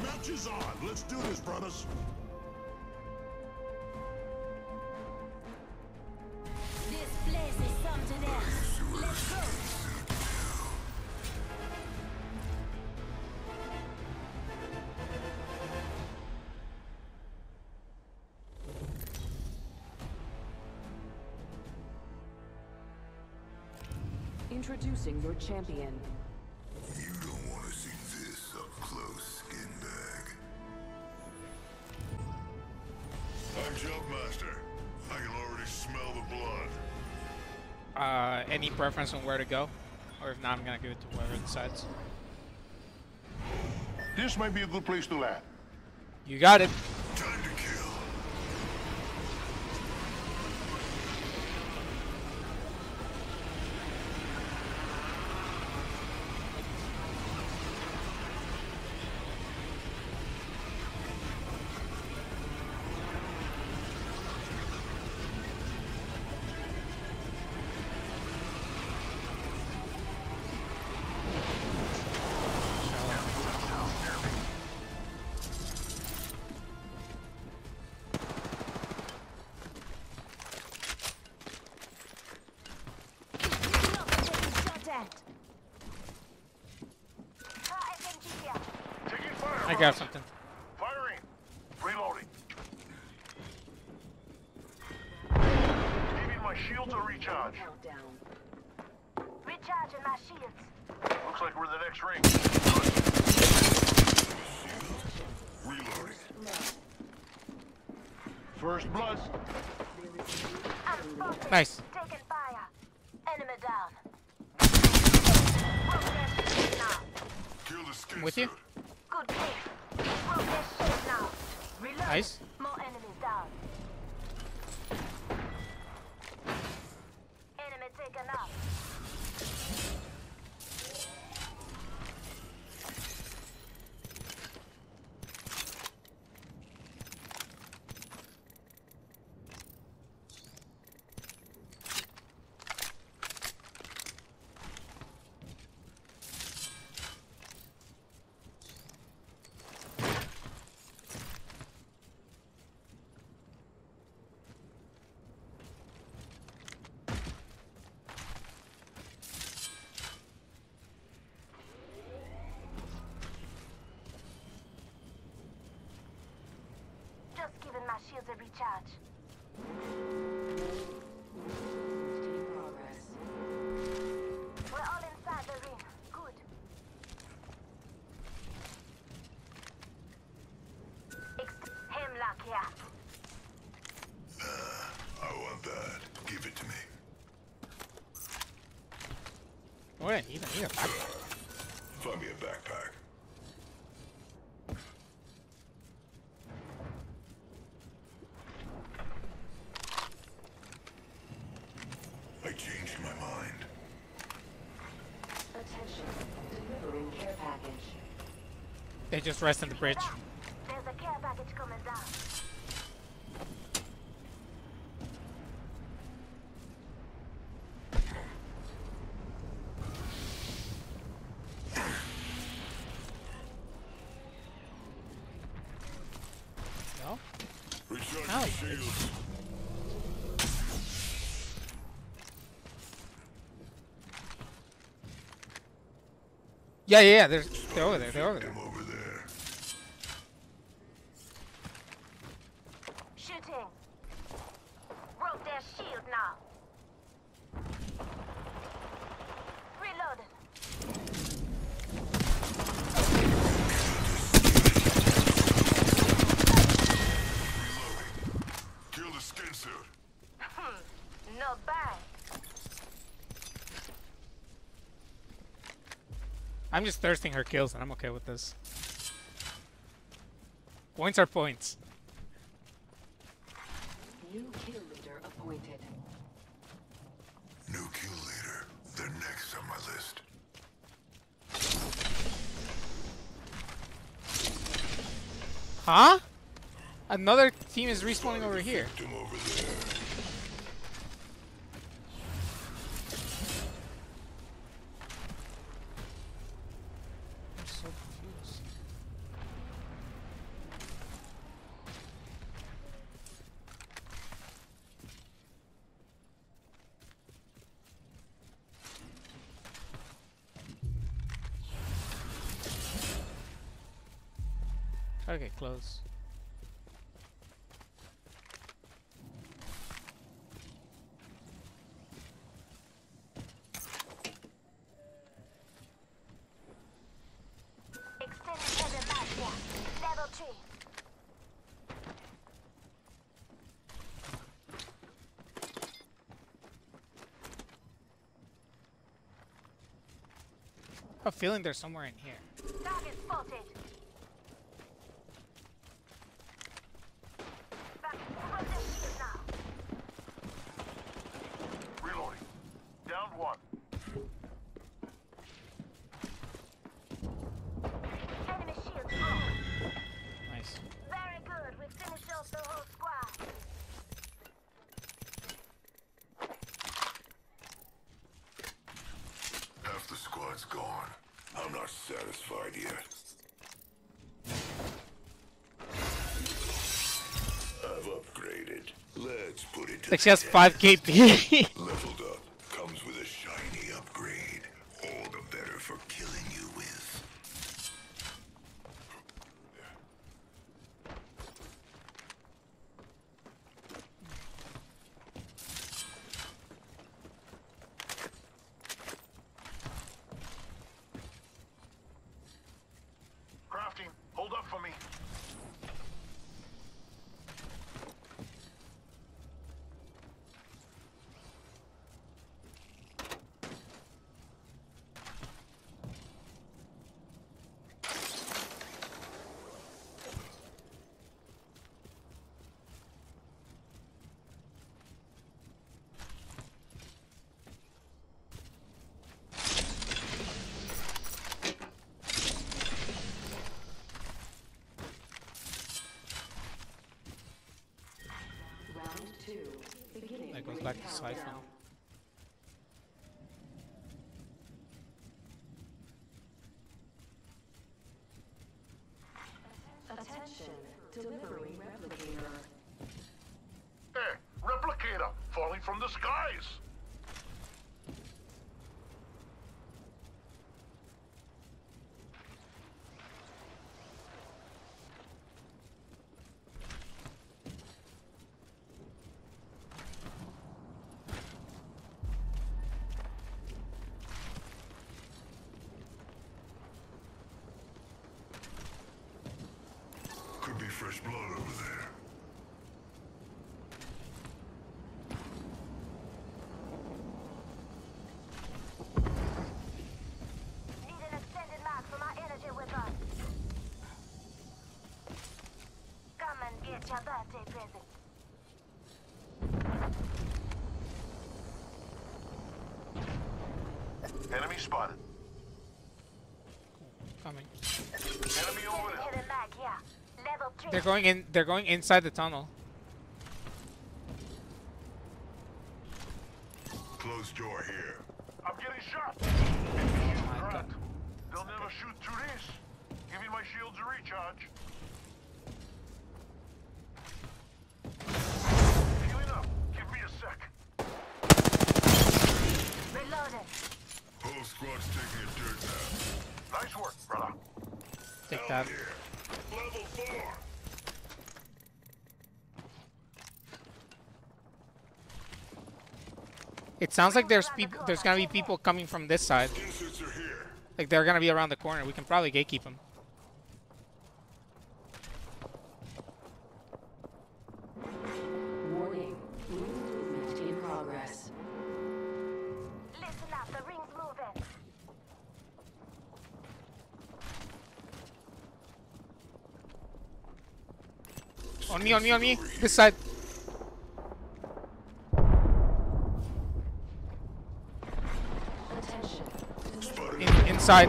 match is on. Let's do this, brothers. This place is something else. Let's go. Introducing your champion. You don't want to see this up close, skinbag. I'm Jumpmaster. I can already smell the blood. Any preference on where to go? Or if not, I'm gonna give it to whoever decides. This might be a good place to land. You got it. Time to kill. I got something. Firing. Reloading. Giving my shields a recharge. Recharging my shields. Looks like we're in the next ring. Reloading. First blood. I'm focused. Nice. Taking fire. Enemy down. Broke their shield now. Kill the skin With you? suit. Good pick. Broke their shield now. Reload. Nice. More enemies down. Enemy taken out. Just giving my shields a recharge. We're all inside the ring. Good. Hemlock here. I want that. Give it to me. What? I need a backpack. Find me a backpack. I changed my mind. Attention. Delivering care package. They just rest on the bridge. There's a care package coming down. No? Recharge Oh. the shields. Yeah. They're over there. They're over there. Him over there. Shooting. Broke their shield now. Reloaded. Kill the skin suit. Not bad. I'm just thirsting her kills, and I'm okay with this. Points are points. New kill leader appointed. New kill leader. They're next on my list. Huh? Another team is respawning over here. Victim over there. I'm so confused. Try to get close. Extended heavy mag here. Level 3. I have a feeling they're somewhere in here. Target spotted. Back over the shield now. Reloading. Down one. Enemy shield broke. Nice. Very good. We finished off the whole squad. Half the squad's gone. I'm not satisfied yet. I've upgraded. Let's put it to Like she has the 5 test. KP. Leveled up. Comes with a shiny upgrade. All the better for killing you with. Crafting. Hold up for me. Round 2. Beginning. That goes ring back to Siphon. countdown. Attention. Delivering replicator. Hey, replicator. Falling from the skies. Could be fresh blood over there. Need an extended mag for my energy weapon. Come and get your birthday present. Enemy spotted. Coming. Enemy over Extended there. heavy mag here. Level 3. They're going in. They're going inside the tunnel. Closed door here. I'm getting shot. My God. Cracked. They'll never shoot through this. Give me my shields a recharge. Healing up. Give me a sec. Reloaded. Whole squad's taking a dirt nap. Nice work, brother. Take that. Here. Level 4. It sounds like there's people. There's gonna be people coming from this side. Inserts are here. Like they're gonna be around the corner. We can probably gatekeep them. Warning. Ring movement in progress. Listen up. The ring's moving. On me, on me, on me. This side. Attention. Inside.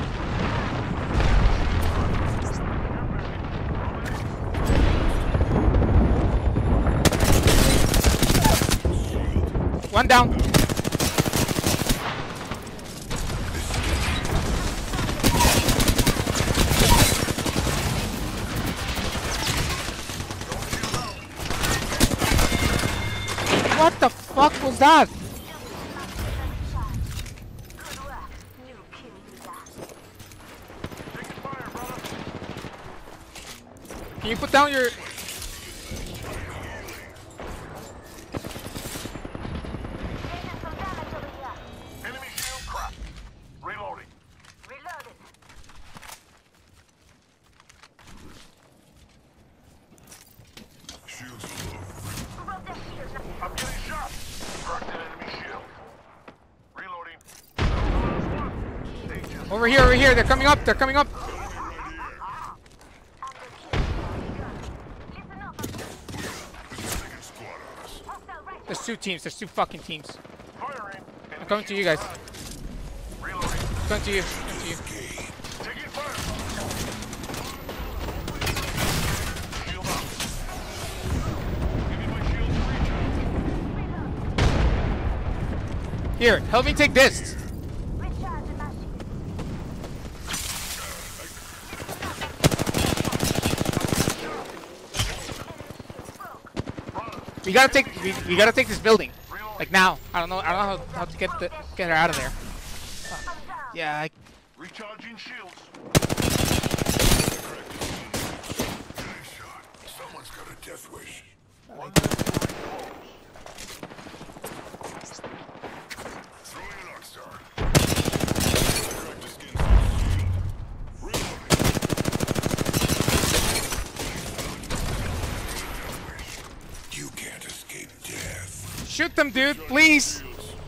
One down. What the fuck was that? Good work. New kill leader. Taking fire, brother. Can you put down your... Enemy shield cracked. Reloading. Reloaded. Shields low. Broke their shields. I'm getting shot. Cracked an enemy shield. Reloading. Stages. Over here. They're coming up. Listen up. Second squad on us. Hostile right. There's two teams. There's two fucking teams. Firing. I'm coming to you guys. Reloading. I'm coming to you. I'm coming to you. Taking fire. Shield up. Give me my shield to recharge. Here, help me take this. Recharge my shield. We gotta take this building. Like now. I don't know how to get her out of there. Yeah, Recharging shields. Getting shot. Someone's got a death wish. One minute to Throwing an Oxstar. Cracked the skin shield. Reloading. You can't escape death. shoot them, dude, please.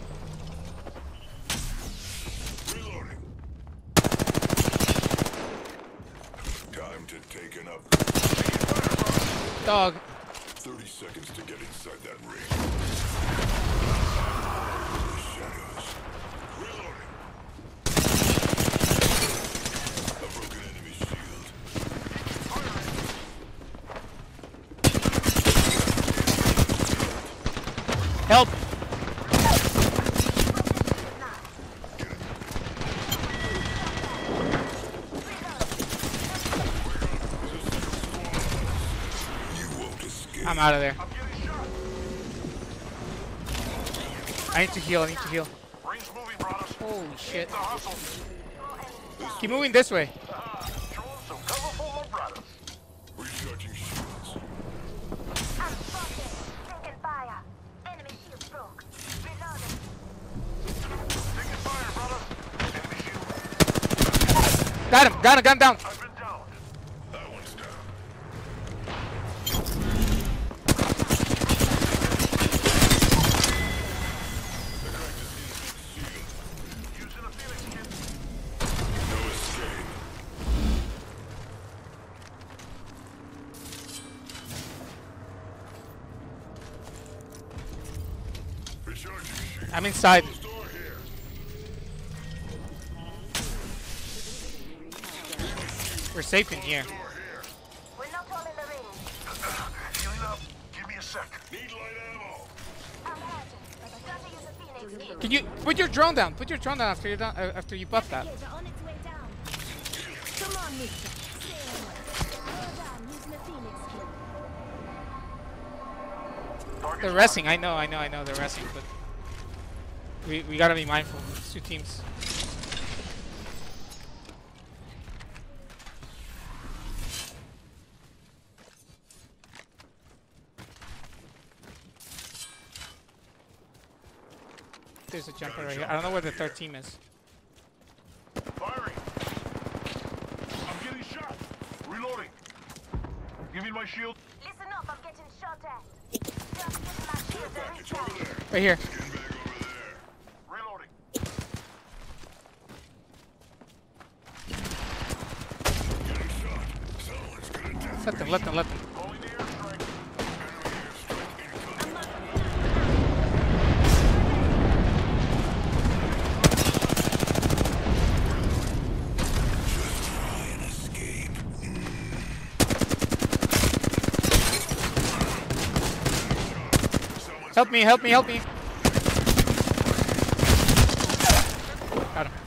Reloading. Time to take an up. Dog. 30 seconds to get inside that ring. Shadows. Reloading. A broken enemy shield. Help. You won't escape. I'm out of there. I'm getting shot. I need to heal. Rings moving, brothers. Holy shit. The hustle. Keep moving this way. Throwing some cover for my brothers. Recharging shields. I'm spotted. Taking fire. Enemy shield broke. Reloaded. Taking fire, brothers. Enemy shield. Got him. Gun down. I've been down. That one's down. The crack is instant shield. Using a Phoenix kit. No escape. Recharging shield. I'm inside. Closed door here. We're safe in here. Door here. We're not all in the ring. Healing up. Give me a sec. Need light ammo. I'm hurting. Gotta use a Phoenix kit. Can you put your drone down? Put your drone down after you're done. After you buff that. Kids are on its way down. Come on, mister. Hold on, using a Phoenix kit. Target They're resting. I know. They're resting, but we gotta be mindful. It's two teams. There's a jumper right here. I don't know where the third team is. Firing. I'm getting shot. Reloading. Give me my shield. Listen up, I'm getting shot at. Just getting my shield to Package over recharge. there. Right here. Skin bag over there. Reloading. Getting shot. Someone's got a death Let them. Calling the airstrike. enemy airstrike incoming. Just try and escape. Someone's Help me. Got him.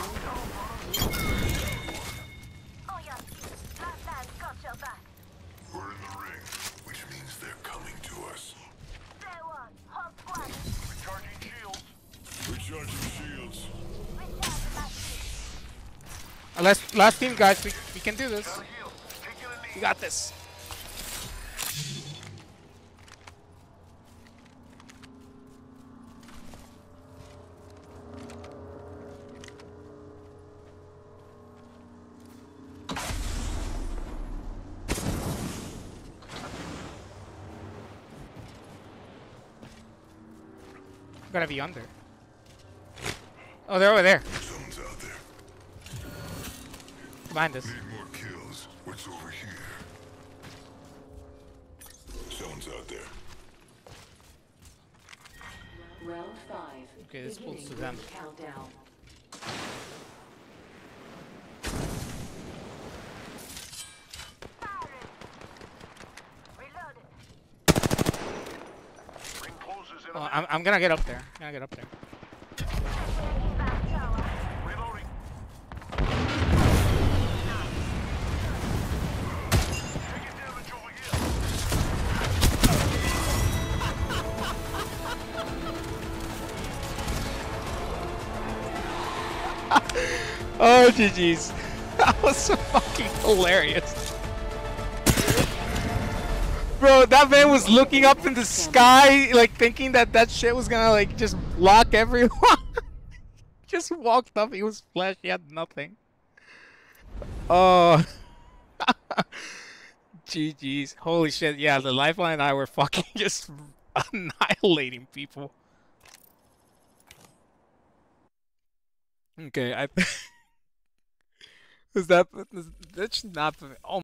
Oh, yeah. Last time, got your back. We're in the ring, which means they're coming to us. Stay one. Whole squad. Recharging shields. Recharging shields. Recharge my shield. Last team, guys. We can do this. Gotta heal. Taking a knee. We got this. gotta be under. Oh, they're over there. Someone's out there. Behind us. Need more kills. What's over here? Someone's out there. Round 5. Okay, this pulls to Beginning them. ring countdown. Ring closes in. Oh, I'm gonna get up there. I'm gonna get up there. Reloading. Taking damage over here. Oh, GG's. That was so fucking hilarious. Bro, that man was looking up in the sky, like thinking that that shit was gonna like just block everyone. Just walked up, he was flesh, he had nothing. Oh. GG's. Holy shit, yeah, the Lifeline and I were fucking just annihilating people. Okay, I... Is that... That should not... Oh